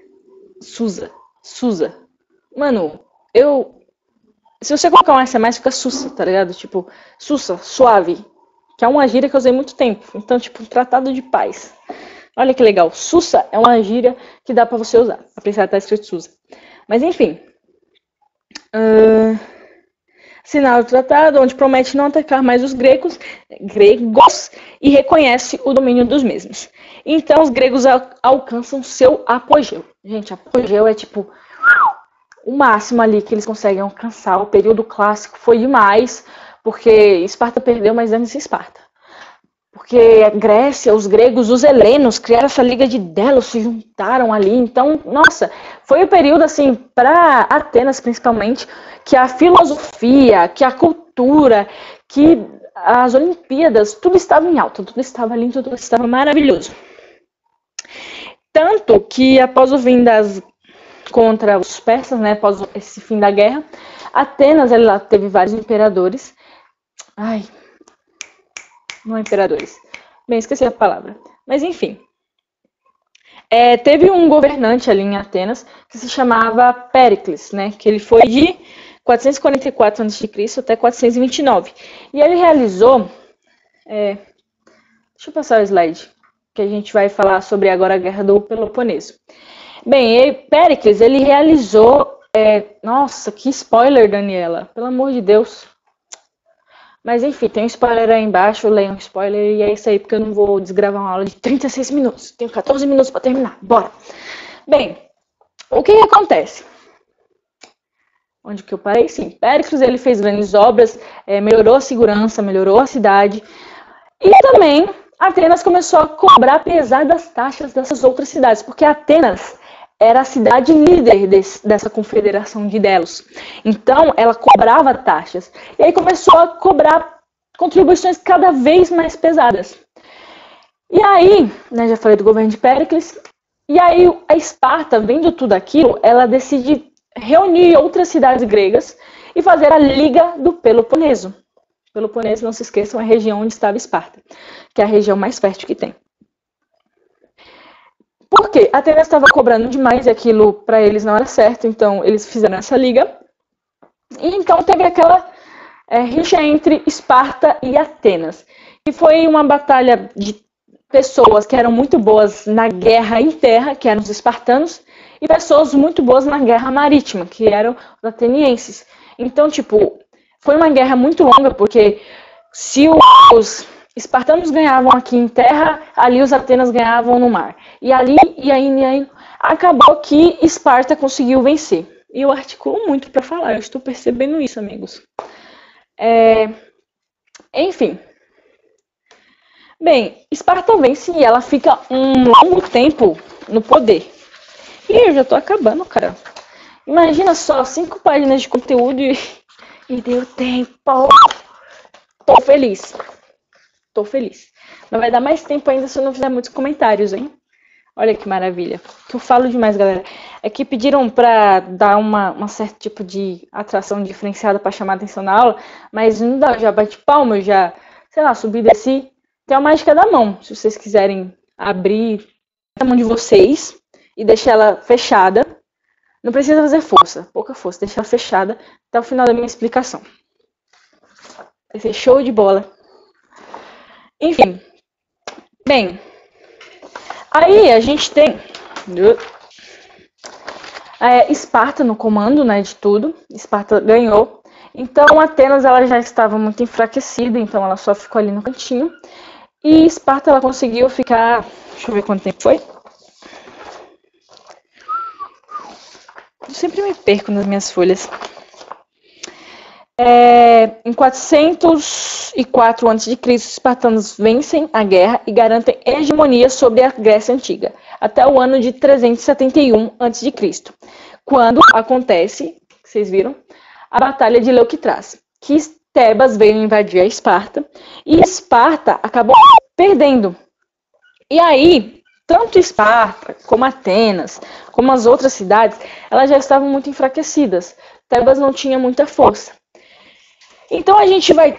Susa. Mano, se você colocar um S a mais, fica Sussa, tá ligado? Tipo, Sussa, suave. Que é uma gíria que eu usei muito tempo. Então, tipo, tratado de paz. Olha que legal. Susa é uma gíria que dá para você usar. Apesar de estar escrito Susa. Mas enfim. Assinar o tratado onde promete não atacar mais os gregos e reconhece o domínio dos mesmos. Então os gregos alcançam seu apogeu. Gente, apogeu é tipo o máximo ali que eles conseguem alcançar. O período clássico foi demais, porque Esparta perdeu, mas dane-se Esparta. Porque a Grécia, os gregos, os helenos criaram essa liga de Delos, se juntaram ali. Então, nossa, foi o período, assim, para Atenas principalmente, que a filosofia, que a cultura, que as Olimpíadas, tudo estava em alta, tudo estava lindo, tudo estava maravilhoso. Tanto que após o fim contra os persas, né, após esse fim da guerra, Atenas, ela teve vários imperadores. Não imperadores. Bem, esqueci a palavra. Mas enfim. Teve um governante ali em Atenas que se chamava Péricles, né? Que ele foi de 444 a.C. até 429. E ele realizou... deixa eu passar o slide, que a gente vai falar sobre agora a Guerra do Peloponeso. Bem, Péricles, ele realizou... nossa, que spoiler, Daniela. Pelo amor de Deus. Mas enfim, tem um spoiler aí embaixo, leia um spoiler e é isso aí, porque eu não vou desgravar uma aula de 36 minutos. Tenho 14 minutos para terminar. Bora! Bem, o que acontece? Onde que eu parei? Sim, Péricles, ele fez grandes obras, melhorou a segurança, melhorou a cidade. E também Atenas começou a cobrar pesadas taxas dessas outras cidades, porque Atenas era a cidade líder dessa confederação de Delos. Então, ela cobrava taxas. E aí começou a cobrar contribuições cada vez mais pesadas. E aí, né, já falei do governo de Péricles, e aí a Esparta, vendo tudo aquilo, ela decide reunir outras cidades gregas e fazer a Liga do Peloponeso. Peloponeso, não se esqueçam, é a região onde estava Esparta, que é a região mais fértil que tem. Por quê? Atenas estava cobrando demais e aquilo para eles não era certo, então eles fizeram essa liga. E então teve aquela rixa entre Esparta e Atenas. E foi uma batalha de pessoas que eram muito boas na guerra em terra, que eram os espartanos, e pessoas muito boas na guerra marítima, que eram os atenienses. Então, tipo, foi uma guerra muito longa, porque se os espartanos ganhavam aqui em terra, ali os atenas ganhavam no mar. E aí, acabou que Esparta conseguiu vencer. E eu articulo muito para falar, eu estou percebendo isso, amigos. Enfim. Bem, Esparta vence e ela fica um longo tempo no poder. E eu já tô acabando, cara. Imagina só, 5 páginas de conteúdo e deu tempo. Tô feliz. Tô feliz. Mas vai dar mais tempo ainda se eu não fizer muitos comentários, hein? Olha que maravilha. Que eu falo demais, galera. É que pediram pra dar uma certo tipo de atração diferenciada pra chamar a atenção na aula, mas não dá, eu já bati palma, eu já, sei lá, subi e desci. Tem a mágica da mão. Se vocês quiserem abrir a mão de vocês e deixar ela fechada, não precisa fazer força, pouca força, deixar ela fechada até o final da minha explicação. Vai ser show de bola. Enfim, bem, aí a gente tem Esparta no comando, né, de tudo. Esparta ganhou. Então Atenas ela já estava muito enfraquecida, então ela só ficou ali no cantinho. E Esparta ela conseguiu ficar, deixa eu ver quanto tempo foi. Eu sempre me perco nas minhas folhas. Em 404 a.C., os espartanos vencem a guerra e garantem hegemonia sobre a Grécia Antiga, até o ano de 371 a.C., quando acontece, vocês viram, a Batalha de Leuctras, que Tebas veio invadir a Esparta, e Esparta acabou perdendo. E aí, tanto Esparta, como Atenas, como as outras cidades, elas já estavam muito enfraquecidas. Tebas não tinha muita força. Então a gente vai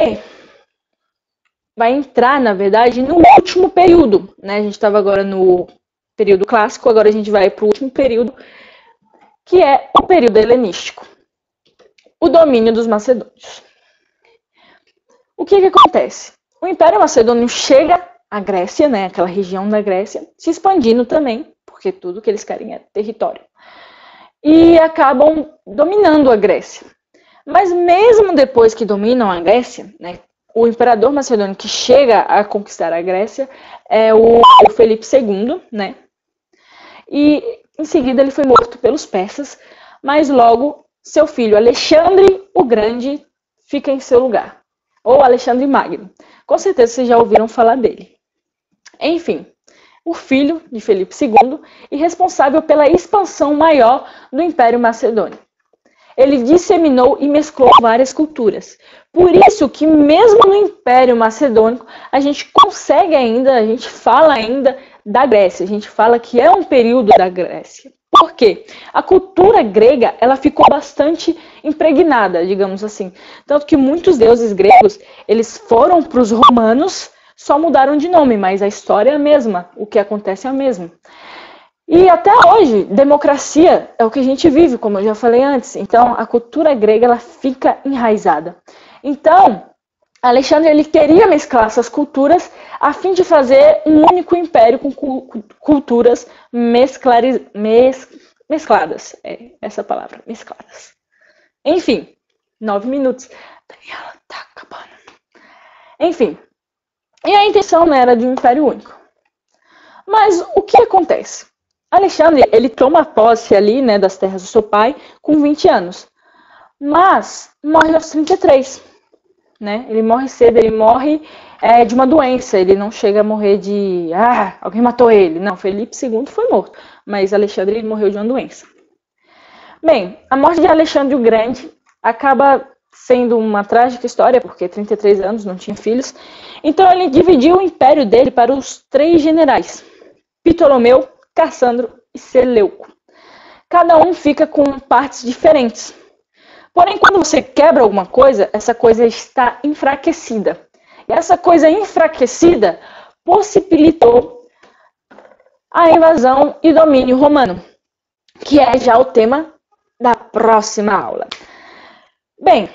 entrar, na verdade, no último período, né? A gente estava agora no período clássico, agora a gente vai para o último período, que é o período helenístico, o domínio dos macedônios. O que acontece? O Império Macedônio chega a Grécia, né, aquela região da Grécia, se expandindo também, porque tudo que eles querem é território. E acabam dominando a Grécia. Mas mesmo depois que dominam a Grécia, né, o imperador macedônio que chega a conquistar a Grécia é o Felipe II, né? E em seguida ele foi morto pelos persas, mas logo seu filho Alexandre o Grande fica em seu lugar, ou Alexandre Magno. Com certeza vocês já ouviram falar dele. Enfim, o filho de Felipe II e responsável pela expansão maior do Império Macedônio. Ele disseminou e mesclou várias culturas. Por isso que mesmo no Império Macedônico, a gente consegue ainda, a gente fala ainda da Grécia. A gente fala que é um período da Grécia. Por quê? A cultura grega, ela ficou bastante impregnada, digamos assim. Tanto que muitos deuses gregos, eles foram para os romanos, só mudaram de nome, mas a história é a mesma, o que acontece é o mesmo. E até hoje, democracia é o que a gente vive, como eu já falei antes. Então, a cultura grega ela fica enraizada. Então, Alexandre ele queria mesclar essas culturas a fim de fazer um único império com culturas mescladas. É essa palavra, mescladas. Enfim, 9 minutos. Daniela, tá acabando. Enfim, e a intenção não era de um império único. Mas o que acontece? Alexandre, ele toma posse ali, né, das terras do seu pai com 20 anos. Mas morre aos 33, né? Ele morre cedo, ele morre de uma doença. Ele não chega a morrer de, alguém matou ele. Não, Felipe II foi morto, mas Alexandre ele morreu de uma doença. Bem, a morte de Alexandre o Grande acaba sendo uma trágica história, porque 33 anos, não tinha filhos. Então ele dividiu o império dele para os 3 generais, Ptolomeu, Cassandro e Seleuco. Cada um fica com partes diferentes. Porém, quando você quebra alguma coisa, essa coisa está enfraquecida. E essa coisa enfraquecida possibilitou a invasão e domínio romano, que é já o tema da próxima aula. Bem,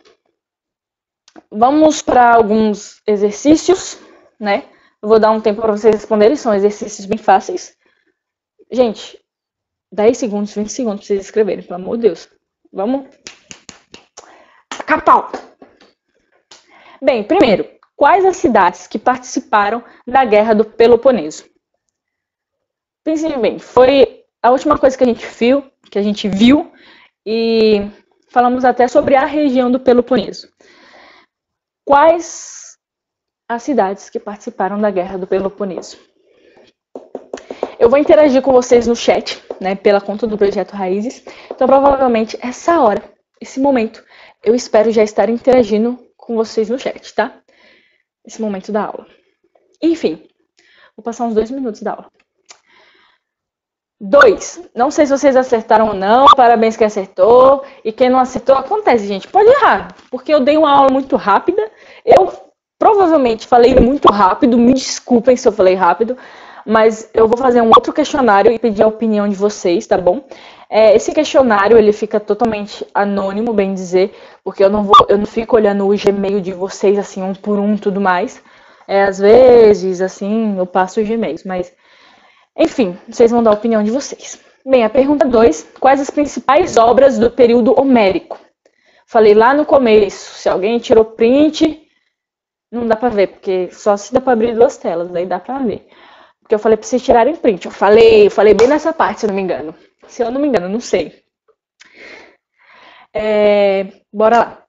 vamos para alguns exercícios, né? Eu vou dar um tempo para vocês responderem, são exercícios bem fáceis. Gente, 10 segundos, 20 segundos para vocês escreverem, pelo amor de Deus. Vamos tacar pau. Bem, primeiro, quais as cidades que participaram da Guerra do Peloponeso? Pensem bem, foi a última coisa que a gente viu e falamos até sobre a região do Peloponeso. Quais as cidades que participaram da Guerra do Peloponeso? Eu vou interagir com vocês no chat, né, pela conta do Projeto Raízes. Então, provavelmente, essa hora, esse momento, eu espero já estar interagindo com vocês no chat, tá? Esse momento da aula. Enfim, vou passar uns 2 minutos da aula. 2. Não sei se vocês acertaram ou não, parabéns quem acertou. E quem não acertou, acontece, gente, pode errar. Porque eu dei uma aula muito rápida. Eu provavelmente falei muito rápido, me desculpem se eu falei rápido. Mas eu vou fazer um outro questionário e pedir a opinião de vocês, tá bom? Esse questionário, ele fica totalmente anônimo, bem dizer, porque eu não fico olhando o Gmail de vocês, assim, um por um, tudo mais. Às vezes, assim, eu passo os Gmails, mas... Enfim, vocês vão dar a opinião de vocês. Bem, a pergunta 2, quais as principais obras do período homérico? Falei lá no começo, se alguém tirou print, não dá pra ver, porque só se dá pra abrir 2 telas, daí dá pra ver. Porque eu falei pra vocês tirarem print. Eu falei bem nessa parte, se eu não me engano. Se eu não me engano, não sei. Bora lá.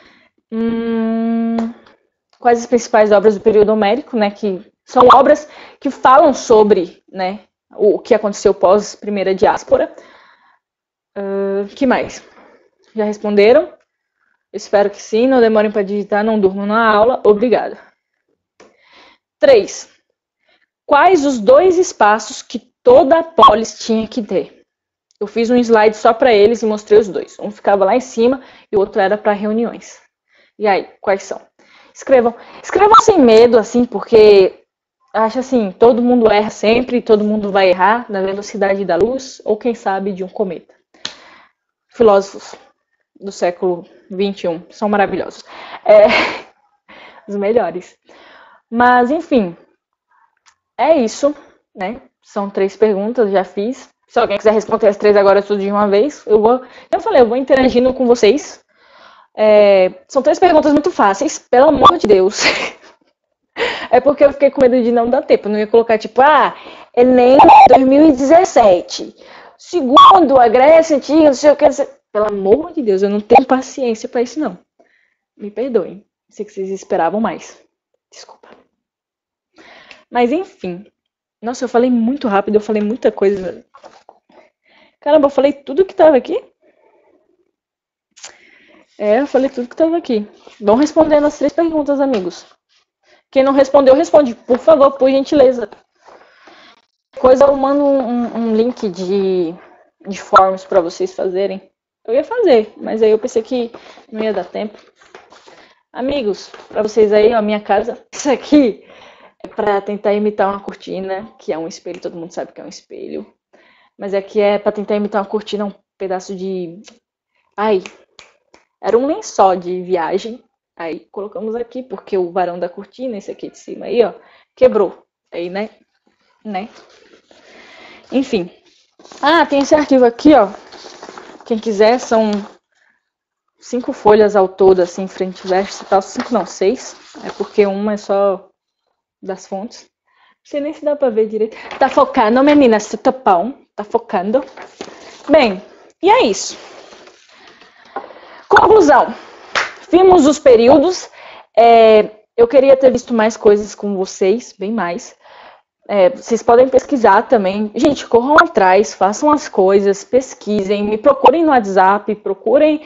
Quais as principais obras do período homérico, né? Que são obras que falam sobre, né, o que aconteceu pós primeira diáspora. Que mais? Já responderam? Espero que sim. Não demorem para digitar, não durmam na aula. Obrigada. 3. Quais os 2 espaços que toda a polis tinha que ter? Eu fiz um slide só para eles e mostrei os 2. Um ficava lá em cima e o outro era para reuniões. E aí, quais são? Escrevam sem medo, assim, porque acho assim, todo mundo erra sempre, todo mundo vai errar na velocidade da luz ou quem sabe de um cometa. Filósofos do século XXI são maravilhosos. Os melhores. Mas, enfim, é isso, né? São 3 perguntas, já fiz. Se alguém quiser responder as 3 agora tudo de uma vez, eu vou interagindo com vocês. São 3 perguntas muito fáceis, pelo amor de Deus. É porque eu fiquei com medo de não dar tempo. Eu não ia colocar tipo, Enem 2017. Segundo a Grécia Antiga, não sei o que. Pelo amor de Deus, eu não tenho paciência pra isso, não. Me perdoem. Sei que vocês esperavam mais. Desculpa. Mas enfim. Nossa, eu falei muito rápido, eu falei muita coisa. Caramba, eu falei tudo que tava aqui? Eu falei tudo que tava aqui. Vão respondendo as 3 perguntas, amigos. Quem não respondeu, responde. Por favor, por gentileza. Depois eu mando um link de forms para vocês fazerem. Eu ia fazer, mas aí eu pensei que não ia dar tempo. Amigos, para vocês aí, ó, a minha casa. Isso aqui é para tentar imitar uma cortina, que é um espelho, todo mundo sabe que é um espelho. Mas aqui é para tentar imitar uma cortina, um pedaço de... era um lençol de viagem. Aí colocamos aqui, porque o varão da cortina, esse aqui de cima aí, ó, quebrou. Aí, né? Enfim. Tem esse arquivo aqui, ó. Quem quiser, são 5 folhas ao todo, assim, frente e verso e tal. 5 não, 6. É porque uma é só das fontes. Não sei nem se dá pra ver direito. Tá focando, menina, seu tapão. Tá focando. Bem, e é isso. Conclusão. Vimos os períodos. Eu queria ter visto mais coisas com vocês, bem mais. Vocês podem pesquisar também. Gente, corram atrás, façam as coisas, pesquisem, me procurem no WhatsApp, procurem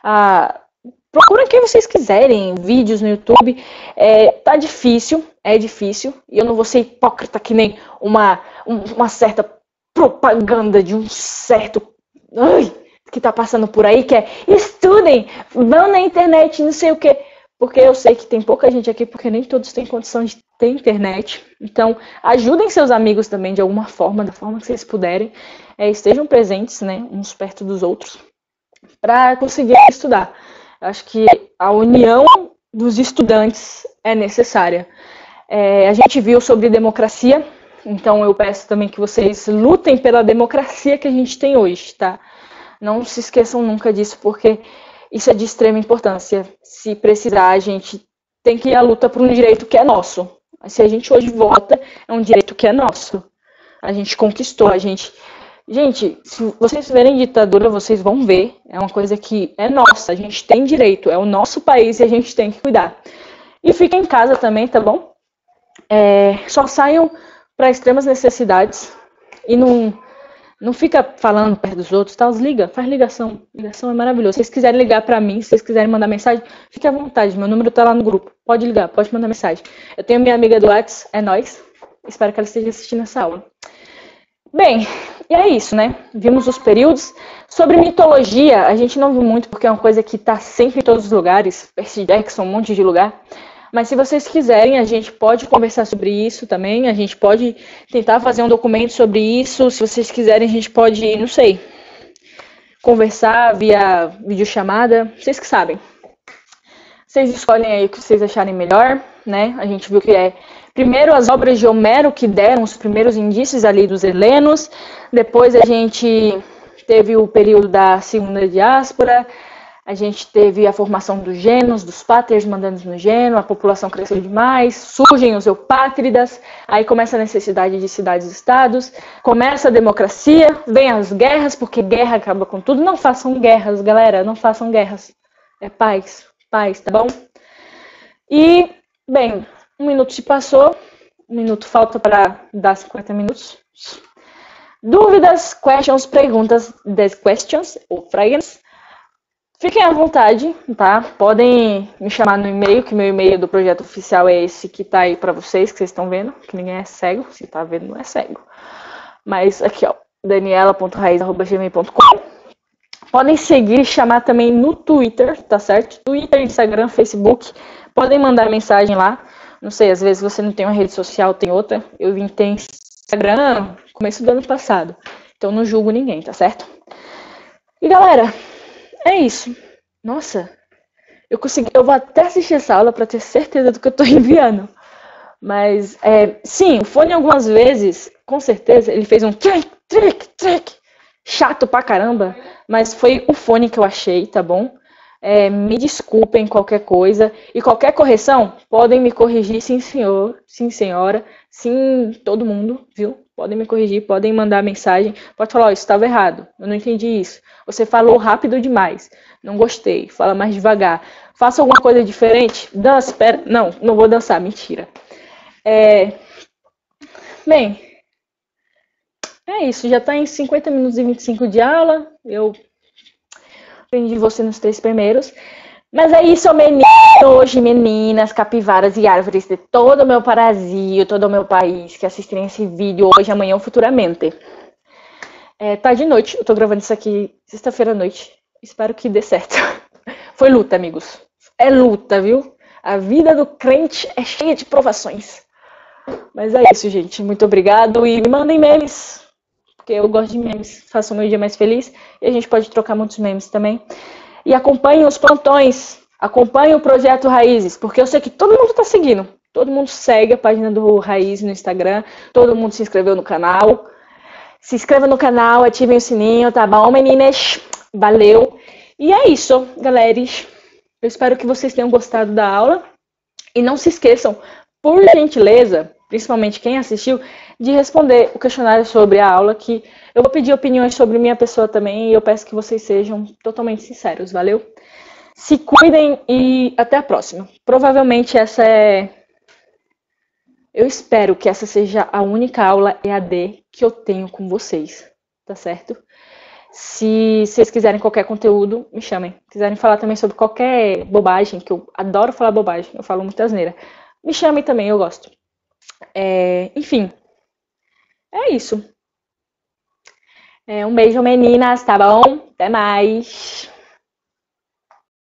quem vocês quiserem, vídeos no YouTube. Tá difícil, é difícil, e eu não vou ser hipócrita que nem uma certa propaganda de um certo que tá passando por aí, que é estudem, vão na internet, não sei o que. Porque eu sei que tem pouca gente aqui, porque nem todos têm condição de ter internet. Então, ajudem seus amigos também de alguma forma, da forma que vocês puderem. Estejam presentes, né, uns perto dos outros, para conseguir estudar. Eu acho que a união dos estudantes é necessária. A gente viu sobre democracia, então eu peço também que vocês lutem pela democracia que a gente tem hoje, tá? Não se esqueçam nunca disso, porque isso é de extrema importância. Se precisar, a gente tem que ir à luta por um direito que é nosso. Se a gente hoje vota, é um direito que é nosso. A gente conquistou, Gente, se vocês verem ditadura, vocês vão ver. É uma coisa que é nossa, a gente tem direito, é o nosso país e a gente tem que cuidar. E fiquem em casa também, tá bom? Só saiam para extremas necessidades e não fica falando perto dos outros, tá? Liga, faz ligação. Ligação é maravilhoso. Se vocês quiserem ligar pra mim, se vocês quiserem mandar mensagem, fique à vontade. Meu número tá lá no grupo. Pode ligar, pode mandar mensagem. Eu tenho minha amiga do Whats, é nóis. Espero que ela esteja assistindo essa aula. Bem, e é isso, né? Vimos os períodos. Sobre mitologia, a gente não viu muito, porque é uma coisa que tá sempre em todos os lugares. Percy Jackson, um monte de lugar. Mas se vocês quiserem, a gente pode conversar sobre isso também. A gente pode tentar fazer um documento sobre isso. Se vocês quiserem, a gente pode, não sei, conversar via videochamada. Vocês que sabem. Vocês escolhem aí o que vocês acharem melhor, né? A gente viu que primeiro as obras de Homero que deram os primeiros indícios ali dos helenos. Depois a gente teve o período da segunda diáspora. A gente teve a formação dos genos, dos pátrias mandando no geno, a população cresceu demais, surgem os eupátridas, aí começa a necessidade de cidades-estados, começa a democracia, vem as guerras, porque guerra acaba com tudo. Não façam guerras, galera, não façam guerras. É paz, tá bom? E, bem, 1 minuto se passou, 1 minuto falta para dar 50 minutos. Dúvidas, questions, perguntas, questions ou fragens. Fiquem à vontade, tá? Podem me chamar no e-mail, que meu e-mail do projeto oficial é esse que tá aí pra vocês, que vocês estão vendo, que ninguém é cego, se tá vendo não é cego. Mas aqui, ó, daniela.raiz@gmail.com. Podem seguir e chamar também no Twitter, tá certo? Twitter, Instagram, Facebook. Podem mandar mensagem lá. Não sei, às vezes você não tem uma rede social, tem outra. Eu vim ter Instagram no começo do ano passado. Então não julgo ninguém, tá certo? E galera, é isso. Nossa, eu vou até assistir essa aula para ter certeza do que eu tô enviando. Mas, sim, o fone algumas vezes, com certeza, ele fez um trick, trick, trick, chato pra caramba, mas foi o fone que eu achei, tá bom? Me desculpem qualquer coisa e qualquer correção, podem me corrigir, sim senhor, sim senhora, sim todo mundo, viu? Podem me corrigir, podem mandar mensagem, pode falar, ó, isso estava errado, eu não entendi isso. Você falou rápido demais, não gostei, fala mais devagar. Faça alguma coisa diferente, dança, pera, não vou dançar, mentira. Bem, é isso, já está em 50 minutos e 25 de aula, eu aprendi você nos 3 primeiros. Mas é isso, menino. Hoje, meninas, capivaras e árvores de todo o meu Brasil, todo o meu país que assistirem esse vídeo hoje, amanhã ou futuramente. Tá de noite, eu tô gravando isso aqui sexta-feira à noite. Espero que dê certo. Foi luta, amigos. É luta, viu? A vida do crente é cheia de provações. Mas é isso, gente. Muito obrigado e me mandem memes, porque eu gosto de memes. Façam o meu dia mais feliz e a gente pode trocar muitos memes também. E acompanhem os plantões, acompanhem o Projeto Raízes, porque eu sei que todo mundo está seguindo. Todo mundo segue a página do Raízes no Instagram, todo mundo se inscreveu no canal. Se inscreva no canal, ativem o sininho, tá bom, meninas? Valeu! E é isso, galera. Eu espero que vocês tenham gostado da aula. E não se esqueçam, por gentileza, principalmente quem assistiu, de responder o questionário sobre a aula, que eu vou pedir opiniões sobre minha pessoa também, e eu peço que vocês sejam totalmente sinceros, valeu? Se cuidem e até a próxima. Provavelmente eu espero que essa seja a única aula EAD que eu tenho com vocês, tá certo? Se vocês quiserem qualquer conteúdo, me chamem. Quiserem falar também sobre qualquer bobagem, que eu adoro falar bobagem, eu falo muita asneira. Me chamem também, eu gosto. Enfim, é isso. Um beijo, meninas, tá bom? Até mais.